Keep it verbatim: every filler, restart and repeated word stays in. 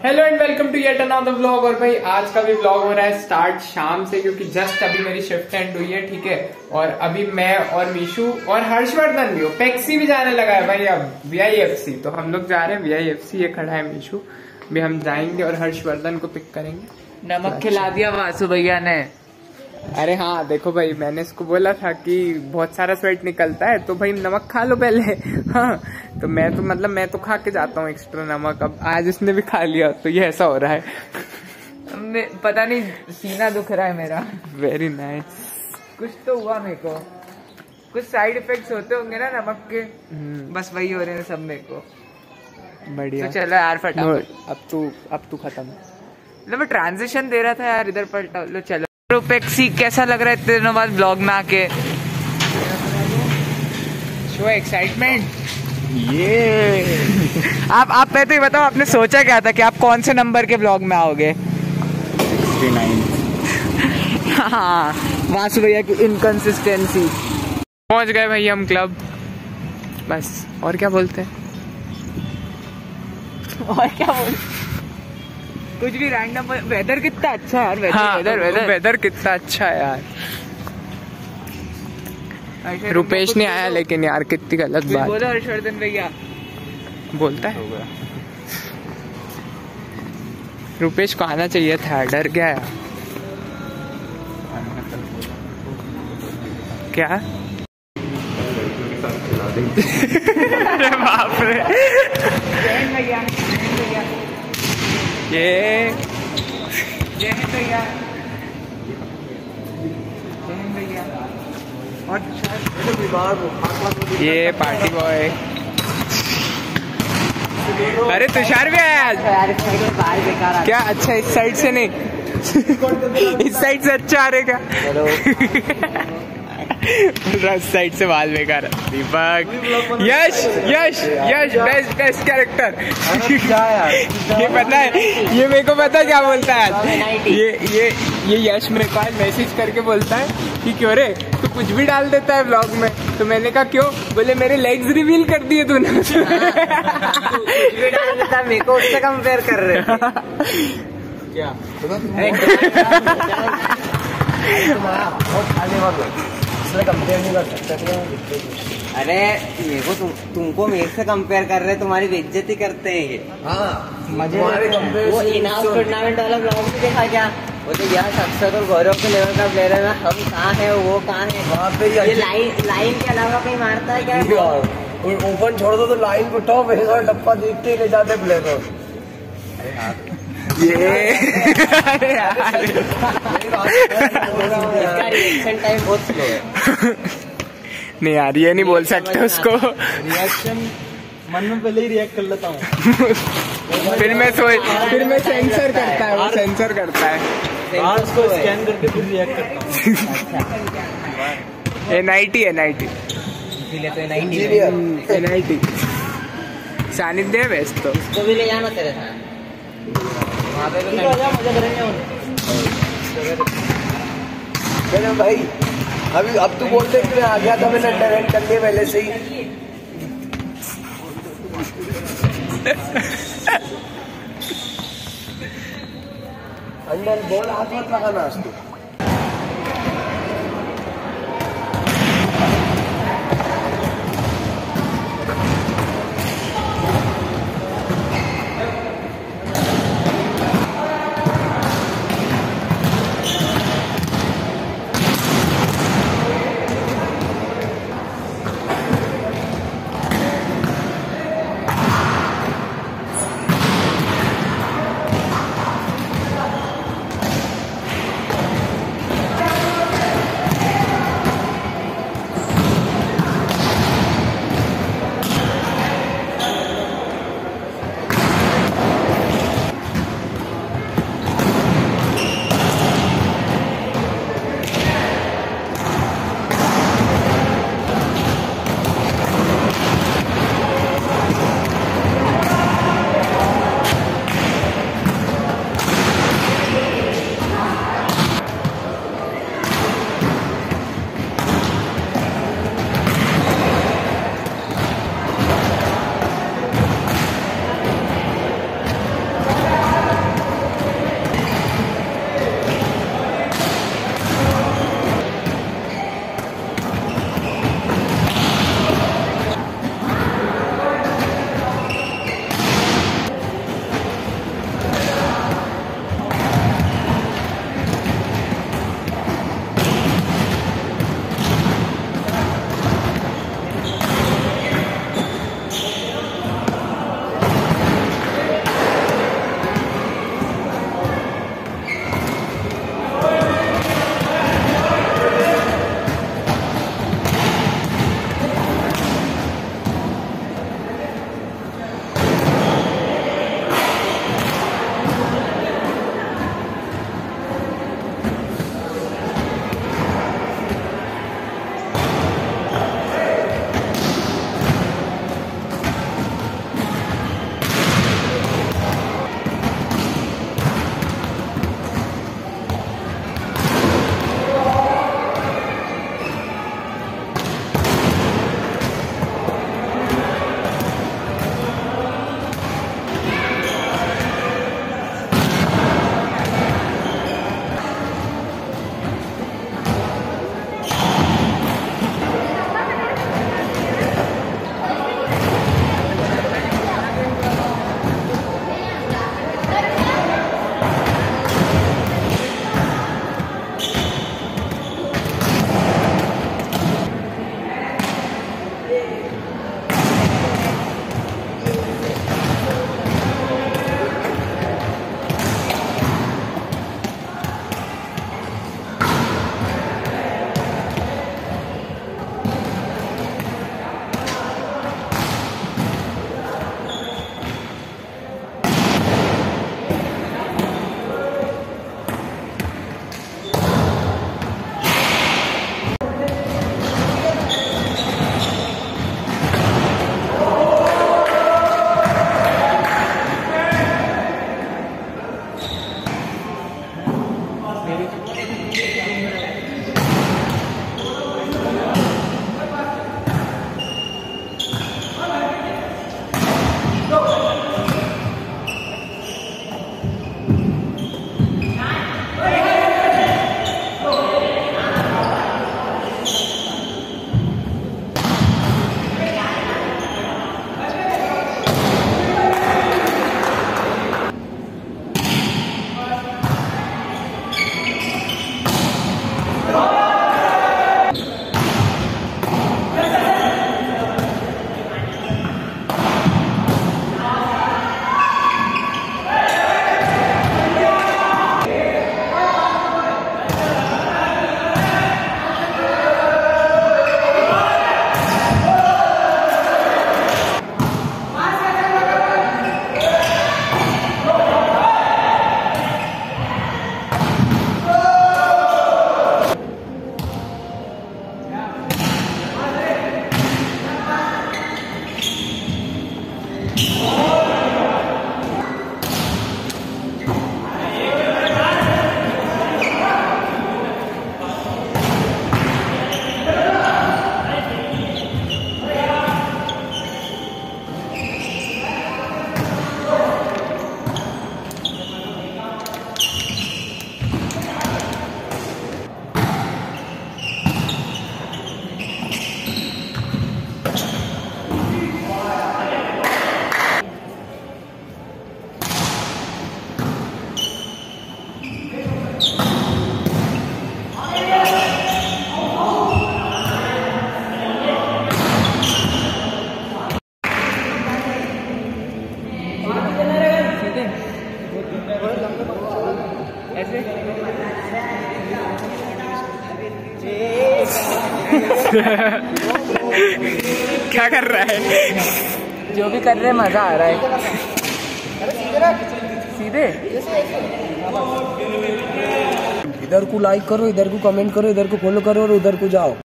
Hello and welcome to yet another vlog. और भाई आज का भी व्लॉग हो रहा है स्टार्ट शाम से, क्योंकि जस्ट अभी मेरी शिफ्ट एंड हुई है, ठीक है। और अभी मैं और मीशू और हर्षवर्धन भी हो, पेक्सी भी जाने लगा है भाई अब वी आई एफ सी। तो हम लोग जा रहे हैं वी आई एफ सी, ये खड़ा है मीशू। अभी हम जाएंगे और हर्षवर्धन को पिक करेंगे। नमक खिला दिया वासु भैया ने। अरे हाँ देखो भाई, मैंने इसको बोला था कि बहुत सारा स्वेट निकलता है तो भाई नमक खा लो पहले। हाँ तो मैं तो मतलब मैं तो खा के जाता हूँ एक्स्ट्रा नमक। अब आज इसने भी खा लिया तो ये ऐसा हो रहा है। पता नहीं सीना दुख रहा है मेरा। Very nice. कुछ तो हुआ मेरे को, कुछ साइड इफेक्ट्स होते होंगे ना नमक के, बस वही हो रहे हैं सब मेरे को। बढ़िया। तो चलो यार फटाफट, अब तू अब तू खत्म। मतलब मैं ट्रांजिशन दे रहा था यार, इधर पलटा लो। चलो पेक्सी कैसा लग रहा है इतने दिनों बाद ब्लॉग में आके? Show excitement. ये आप आप पहले ही बताओ, आपने सोचा क्या था कि आप कौन से नंबर के ब्लॉग में आओगे? Sixty nine. हाँ, वासु भैया की इनकंसिस्टेंसी। पहुंच गए भाई हम क्लब, बस और क्या बोलते हैं। और क्या बोलते कुछ भी रैंडम। वेदर कितना अच्छा है यार। वेदर हाँ, वेदर वेदर वेदर कितना अच्छा है यार। रुपेश नहीं आया लेकिन यार कितनी गलत बात। बोलो हर्षवर्धन भैया। बोलता है रुपेश को आना चाहिए था, डर गया यार। क्या? अरे बाप रे। भैया भैया ये जय हिंद भैया, जय हिंद भैया। और ये पार्टी बॉय। अरे तुषार भी आया आज। क्या अच्छा, इस साइड से नहीं इस साइड से अच्छा आ रहेगा। साइड से बाल बेकार। Deepak, Yash Yash Yash best best character. ये पता है, ये मेरे को पता है क्या बोलता है। ये ये ये यश मेरे को आज मैसेज करके बोलता है कि क्यों रे तू कुछ भी डाल देता है व्लॉग में। तो मैंने कहा क्यों? बोले मेरे लेग्स रिवील कर दिए तूने। कुछ भी डाल देता है, मेरे को उससे कंपेयर कर रहे क्या? कंपेयर नहीं कर सकता। अरे मेरे को तुम तुमको मेरे से कंपेयर कर रहे, तुम्हारी बेइज्जती करते हैं ये। हाँ मजे। वो इनाम टूर्नामेंट वाला ब्लॉग भी देखा क्या? वो तो यार अक्षर और गौरव के लेवल का प्लेयर है। हम कहाँ है, वो कहाँ है? वहाँ पे ये लाइन लाइन के अलावा कहीं मारता है क्या? ओपन छोड़ दो तो लाइन को उठाओ, मेरे साथ डब्बा देखते ही ले जाते प्लेयर। ये इसका रिएक्शन टाइम बहुत स्लो है। नहीं यार ये नहीं बोल सकते उसको। रिएक्शन मन में पहले ही रिएक्ट कर लेता हूँ। फिर मैं सोच फिर मैं सेंसर करता है, वो सेंसर करता है। उसको स्कैन करके फिर रिएक्ट करता हूँ। N I T N I T इसीलिए तो एन आई टी सानिध्य है बेस्ट। तो इसको भी ले जाना तेरे साथ वहाँ पे। मैंने भाई अभी अब तू बोलते कि मैं आ गया था, मैंने डायरेक्ट कर लिया पहले से ही। अंदर बॉल हाथ मत लगाना आज तू। क्या कर रहा है? जो भी कर रहे हैं मजा आ रहा है। सीधे इधर को लाइक करो, इधर को कमेंट करो, इधर को फॉलो करो और उधर को जाओ।